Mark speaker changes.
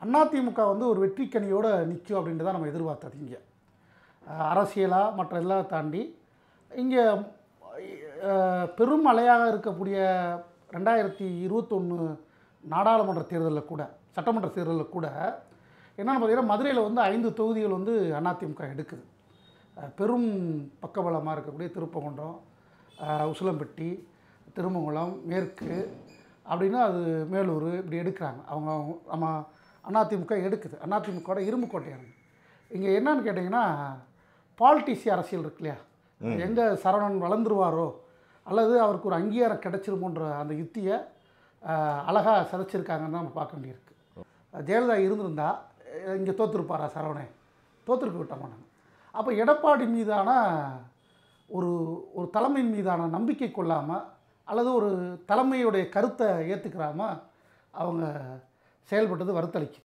Speaker 1: அதிமுக வந்து ஒரு வெற்றிக்கனியோடு நிற்கும் அப்படின்ட்டு தான் நம்ம எதிர்பார்த்தது. இங்கே அரசியலாக மற்ற எல்லாம் தாண்டி இங்கே பெரும் அலையாக இருக்கக்கூடிய 2021 நாடாளுமன்ற தேர்தலில் கூட, சட்டமன்ற தேர்தலில் கூட என்னென்னு பார்த்தீங்கன்னா, மதுரையில் வந்து 5 தொகுதிகள் வந்து அதிமுக எடுக்குது. பெரும் பக்கபலமாக இருக்கக்கூடிய திருப்பங்குன்றம், உசிலம்பட்டி, திருமங்கலம், மேற்கு அப்படின்னா அது மேலூர் இப்படி எடுக்கிறாங்க. நம்ம அதிமுக எடுக்குது. அதிமுகவோட இரும்பு கோட்டையானது. இங்கே என்னன்னு கேட்டிங்கன்னா, பாலிட்டிக்ஸ் அரசியல் இருக்கு இல்லையா, எங்கே சரவணன் வளர்ந்துருவாரோ அல்லது அவருக்கு ஒரு அங்கீகாரம் கிடைச்சிருமோன்ற அந்த யுத்தியை அழகாக சிதைச்சிருக்காங்கன்னு தான் நம்ம பார்க்க வேண்டியிருக்கு. ஜெயலலிதா இருந்திருந்தா இங்கே தோற்றுருப்பாரா சரவணன்? தோற்றுருக்கு விட்டோமா நாங்கள். அப்போ எடப்பாடி மீதான ஒரு தலைமையின் மீதான நம்பிக்கை கொள்ளாமல் அல்லது ஒரு தலைமையுடைய கருத்தை ஏற்றுக்கிறாமல் அவங்க செயல்பட்டது வருத்தளிக்கும்.